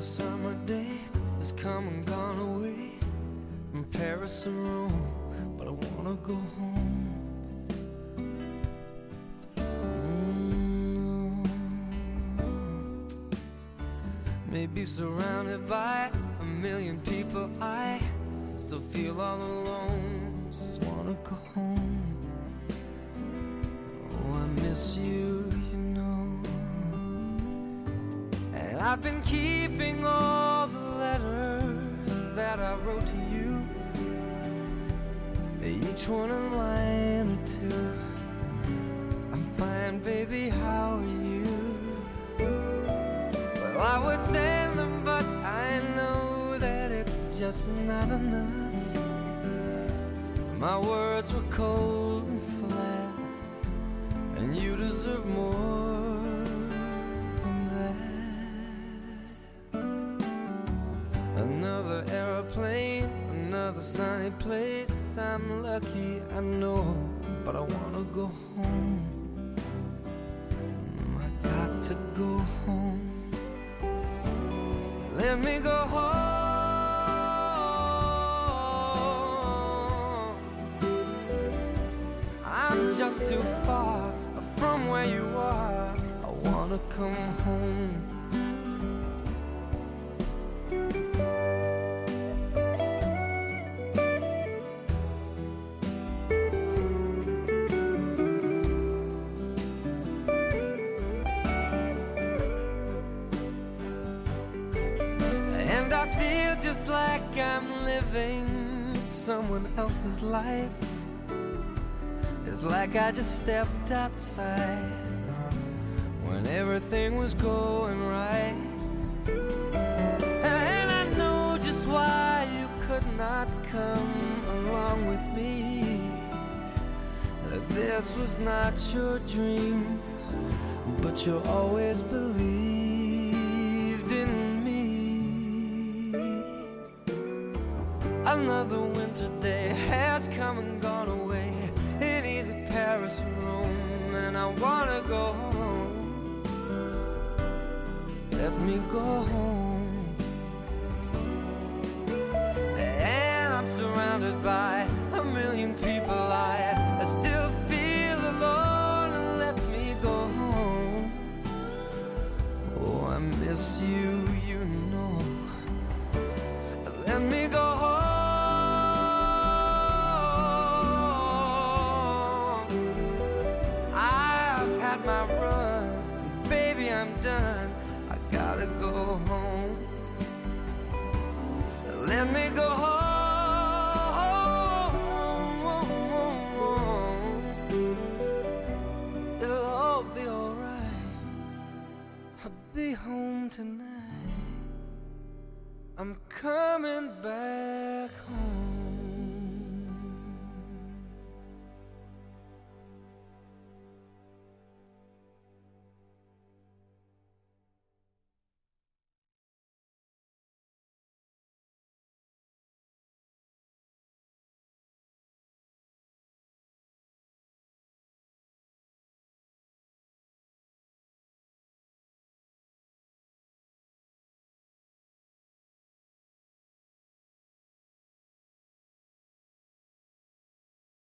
summer day has come and gone away from Paris or Rome, but I wanna go home. Maybe surrounded by a million people, I still feel all alone. Just wanna go home. Oh, I miss you, you know. And I've been keeping all the letters that I wrote to you, each one a line or two. I'm fine, baby, how are you? Well, I would send them, but I know that it's just not enough. My words were cold and flat, and you deserve more than that. Another airplane, another sunny place. I'm lucky, I know, but I wanna go home. I got to go home. Let me go home. I'm just too far from where you are. I wanna come home. And I feel just like I'm living someone else's life. It's like I just stepped outside when everything was going right. And I know just why you could not come along with me. This was not your dream, but you always believed in me. Another winter day has come and gone away in either Paris or Rome, and I wanna go home. Let me go home. And I'm surrounded by a million people. I still feel alone. Let me go home. Oh, I miss you, you know. Let me go home. I've had my run, baby, I'm done. I gotta go home. Let me go home. It'll all be alright. I'll be home tonight. I'm coming back home.